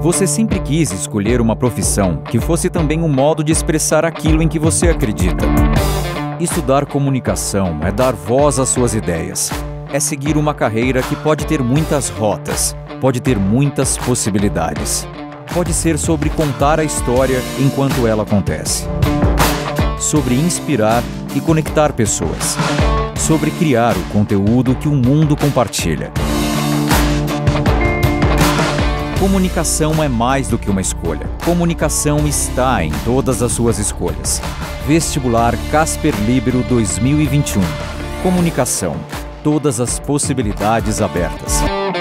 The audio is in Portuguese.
Você sempre quis escolher uma profissão que fosse também um modo de expressar aquilo em que você acredita. Estudar comunicação é dar voz às suas ideias. É seguir uma carreira que pode ter muitas rotas, pode ter muitas possibilidades. Pode ser sobre contar a história enquanto ela acontece. Sobre inspirar e conectar pessoas. Sobre criar o conteúdo que o mundo compartilha. Comunicação é mais do que uma escolha. Comunicação está em todas as suas escolhas. Vestibular Casper Libero 2021. Comunicação. Todas as possibilidades abertas.